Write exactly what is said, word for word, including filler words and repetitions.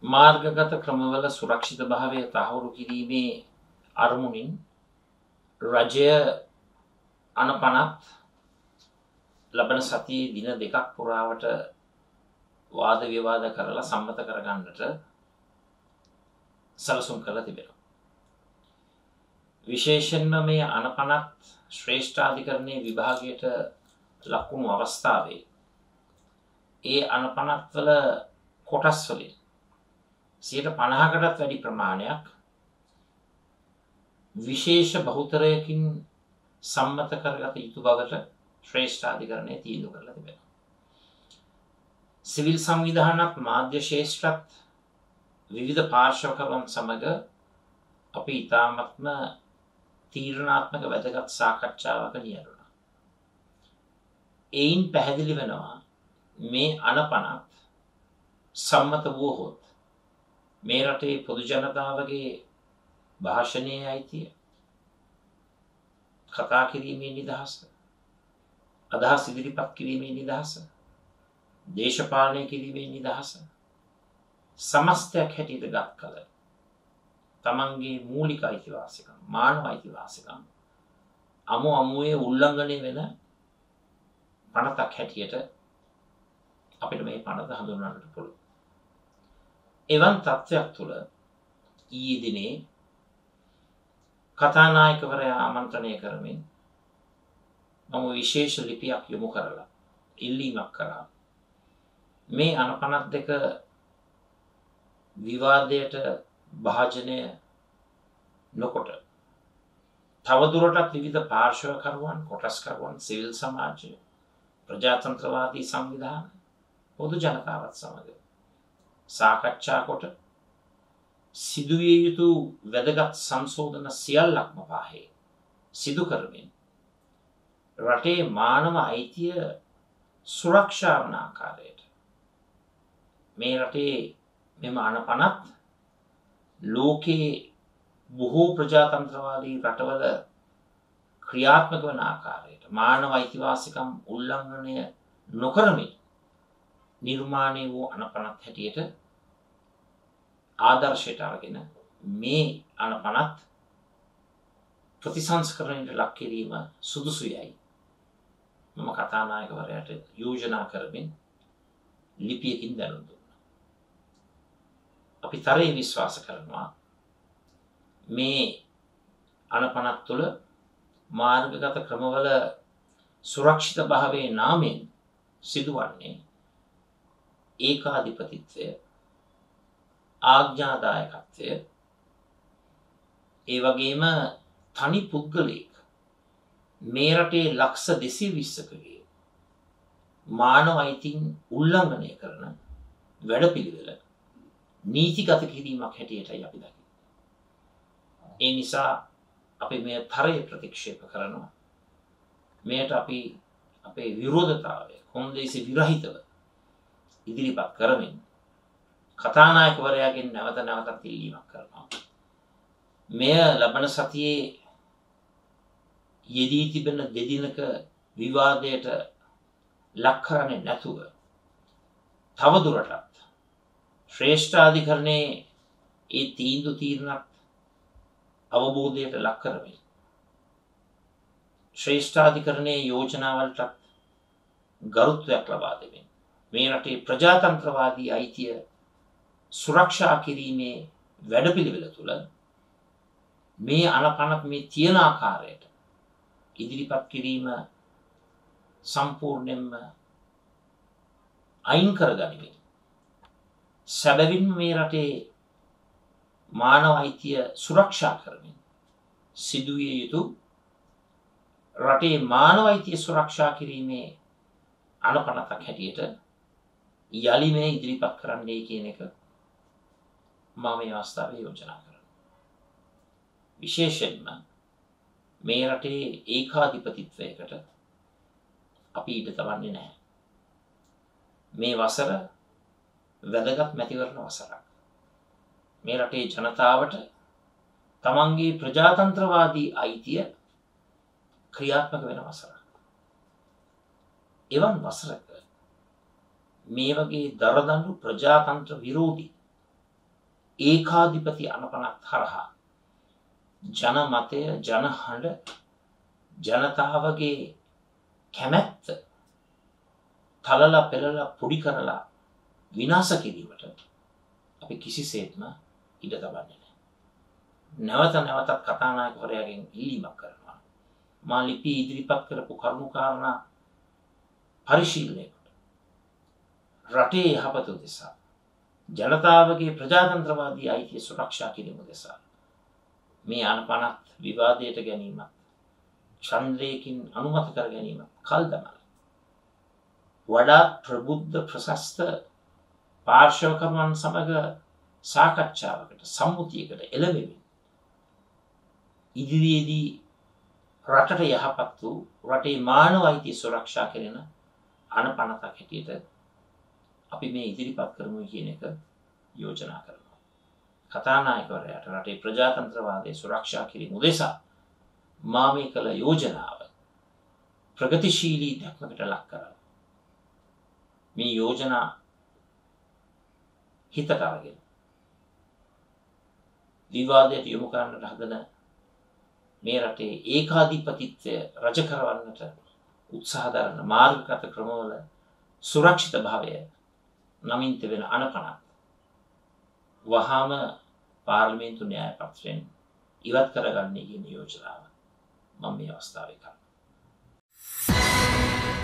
මාර්ගගත ක්‍රමවල සුරක්ෂිත භාවය තහවුරු කිරීමේ අරමුණින් රජය අනපනත් ලබන සතියේ දින දෙකක් පුරාවට වාද විවාද කරලා සම්මත කරගන්නට සැලසුම් කරලා තිබෙනවා. විශේෂයෙන්ම මේ අනපනත් ශ්‍රේෂ්ඨාධිකරණයේ විභාගයට ලක්වුණු අවස්ථාවේ ඒ අනපනත් වල කොටස් වලින් සියයට පනහකටත් වැඩි ප්‍රමාණයක් විශේෂ බහුතරයකින් සම්මත කරගත යුතු බවට ශ්‍රේෂ්ඨාධිකරණය තීන්දුව කරලා තිබෙනවා. සිවිල් සංවිධානත් මාධ්‍ය ශේෂ්ත්‍රත් විවිධ පාර්ශවකවන් සමග අපි ඉතාමත්ම තීරණාත්මක වැදගත් සාකච්ඡාවක නියැලුණා. එයින් පැහැදිලි වෙනවා මේ අනපනත් සම්මත වුවහොත් මේ රටේ පොදු ජනතාවගේ භාෂණයේ අයිතිය, කතා කිරීමේ නිදහස, අදහස් ඉදිරිපත් කිරීමේ නිදහස, දේශපාලනය කිරීමේ නිදහස සමස්තයක් හැටියට ගත් කල තමන්ගේ මූලික අයිතිවාසිකම්, මානව අයිතිවාසිකම් අමු අමුවේ උල්ලංඝනය වෙන පනතක් හැටියට අපිට මේ පනත හඳුන්වන්නට පුළුවන්. එවන් තත්ත්වයක් තුළ ඊයේ දිනේ කතානායකවරයා ආමන්ත්‍රණය කරමින් මම විශේෂ ලිපියක් යොමු කරලා ඉල්ලීමක් කරා. මේ අනපනත් දෙක විවාදයට භාජනය නොකොට තවදුරටත් විවිධ පාර්ශවකරුවන්, කොටස්කරුවන්, සිවිල් සමාජය, ප්‍රජාතන්ත්‍රවාදී සංවිධාන, පොදු ජනතාවත් සමග සාකච්ඡා කොට සිදුවිය යුතු වැදගත් සංශෝධන සියල්ලක්ම පාහේ සිදු කරමින් රටේ මානව අයිතිය සුරක්ෂා වන ආකාරයට මේ රටේ මෙම අනපනත් ලෝකයේ බොහෝ ප්‍රජාතන්ත්‍රවාදී රටවල ක්‍රියාත්මක වන ආකාරයට මානව අයිතිවාසිකම් උල්ලංඝනය නොකරමින් නිර්මාණය වූ අනපනත් හැටියට ආදර්ශයට අරගෙන මේ අනපනත් ප්‍රතිසංස්කරණයට ලක් කිරීම සුදුසුයයි මම කතානායකවරයාට යෝජනා කරමින් ලිපියකින් දැනුම් දුන්නා. අපි තරයේ විශ්වාස කරනවා මේ අනපනත් තුළ මාර්ගගත ක්‍රමවල සුරක්ෂිත භාවයේ නාමයෙන් සිදුවන්නේ ඒකාධිපතිත්වය, ආඥාදායකත්වය, ඒ වගේම තනි පුද්ගලයෙක් මේ රටේ ලක්ෂ දෙසිය විස්සකගේ මානව අයිතීන් උල්ලංඝනය කරන වැඩපිළිවෙල නීතිගත කිරීමක් හැටියටයි අපි දකින්නේ. ඒ නිසා අපි මේ තරය ප්‍රතික්ෂේප කරනවා. මෙයට අපි අපේ විරෝධතාවය කොන්දේසි විරහිතව ඉදිරිපත් කරමින් කතානායකවරයාගෙන් නැවත නැවතත් ඉල්ලීමක් කරනවා. මෙය ලබන සතියේ යෙදී තිබෙන දෙදිනක විවාදයට ලක් කරන්නේ නැතුව තවදුරටත් ශ්‍රේෂ්ඨාධිකරණයේ ඒ තීන්දුව තීරණත් අවබෝධයට ලක් කරමින් ශ්‍රේෂ්ඨාධිකරණයේ යෝජනාවලට ගරුත්වයක් ලබා දෙමින් මේ රටේ ප්‍රජාතන්ත්‍රවාදී අයිතිය සුරක්ෂා කිරීමේ වැඩපිළිවෙල තුළ මේ අනපනත් මේ තියෙන ආකාරයට ඉදිරිපත් කිරීම සම්පූර්ණයෙන්ම අයින් කරගනිමින් සැබවින්ම මේ රටේ මානව අයිතිය සුරක්ෂා කරමින් සිදුවිය යුතු රටේ මානව අයිතිය සුරක්ෂා කිරීමේ අනපනතක් හැටියට යලි මේ ඉදිරිපත් කරන්නේ කියන එක මම මේ අවස්ථාවේ යෝජනා කරනවා. විශේෂයෙන්ම මේ රටේ ඒකාධිපතිත්වයකට අපි ඉඩ තබන්නේ නැහැ. මේ වසර වැදගත් මැතිවරණ වසරක්. මේ රටේ ජනතාවට තමන්ගේ ප්‍රජාතන්ත්‍රවාදී අයිතිය ක්‍රියාත්මක වෙන වසරක්. එවන් වසරක මේ වගේ දරදඬු ප්‍රජාතන්ත්‍ර විරෝධී ඒකාධිපති අනපනත් හරහා ජනමතය ජනහඬ ජනතාවගේ කැමැත්ත තලලා පෙරලා පොඩි කරලා විනාශ කිරීමට අපි කිසිසේත්ම ඉඩ තබන්නේ නැහැ. නැවත නැවතත් කතානායකවරයාගෙන් ඉල්ලීමක් කරනවා. මා ලිපි ඉදිරිපත් කරපු කරුණු කාරණා පරිශීලනය කොට රටේ යහපත උදෙසා ජනතාවගේ ප්‍රජාතන්ත්‍රවාදී අයිතිය සුරක්ෂා කිරීම උදෙසා මේ අනපනත් විවාදයට ගැනීමත් ඡන්දයකින් අනුමත කර ගැනීමත් කල් දමලා වඩාත් ප්‍රබුද්ධ ප්‍රශස්ත පාර්ශවකරුවන් සමග සාකච්ඡාවකට සම්මුතියකට එළවෙමින් ඉදිරියේදී රටට යහපත් වූ රටේ මානව අයිතිය සුරක්ෂා කරන අනපනතක් හැටියට අපි මේ ඉදිරිපත් කරමු කියන එක යෝජනා කරනවා. කතානායකවරයාට රටේ ප්‍රජාතන්ත්‍රවාදය සුරක්ෂා කිරීම උදෙසා මා මේ කළ යෝජනාව ප්‍රගතිශීලී දැක්මකට ලක් කරලා මේ යෝජනා හිතට අරගෙන විවාදයට යොමු කරන්නට හදන මේ රටේ ඒකාධිපතිත්වය රජ කරවන්නට උත්සාහ දරන මාර්ගගත ක්‍රමවල සුරක්ෂිත භාවය නමින් තිබෙන අනපනත් වහාම පාර්ලිමේන්තු න්‍යාය පත්‍රයෙන් ඉවත් කරගන්නේ කියන යෝජනාව මම මේ අවස්ථාවේ කරනවා.